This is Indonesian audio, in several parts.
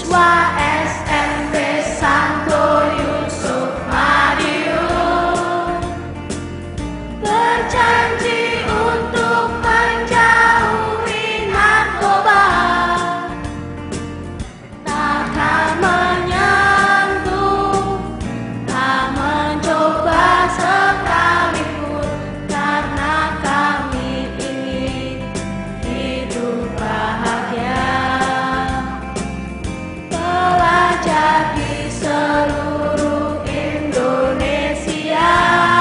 Siswa SMP Santo Yusuf Madiun berjanji untuk menjauhi narkoba, takkan menyentuh, tak mencoba sekalipun, karena kami ingin hidup bahagia. Pelajar di seluruh Indonesia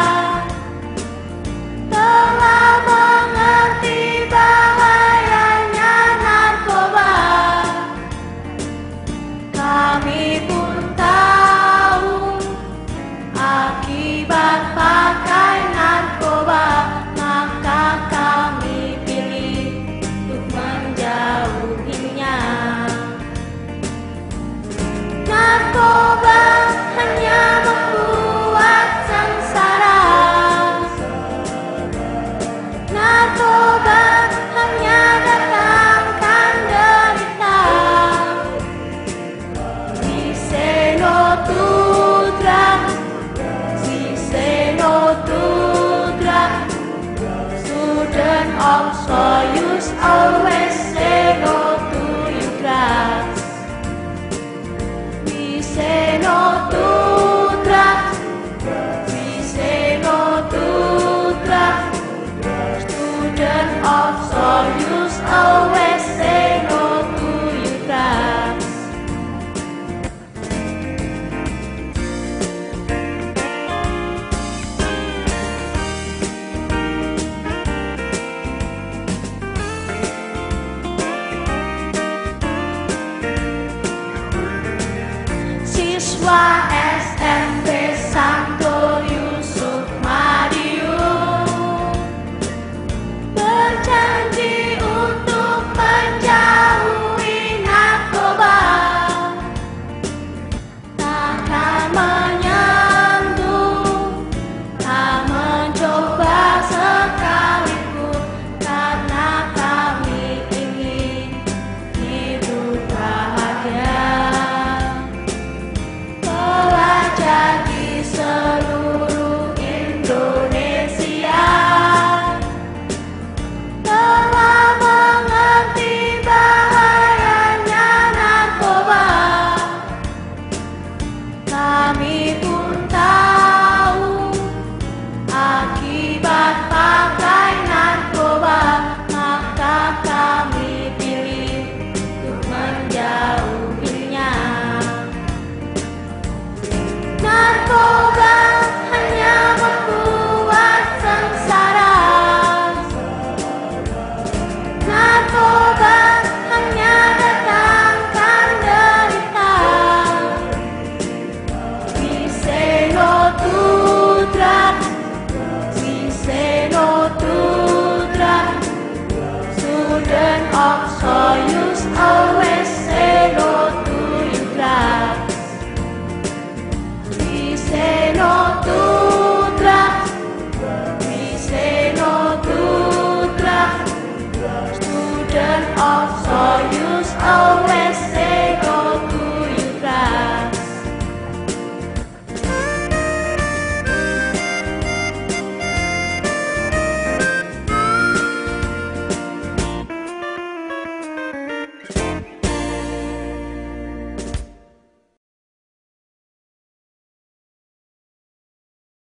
telah mengerti bahayanya narkoba. Kami pun tahu akibat pakai narkoba, maka kami pilih untuk menjauhinya. Narkoba hanya membuat sengsara. Narkoba hanya datangkan derita. We say no to drugs. We say no to drugs. Students also use always.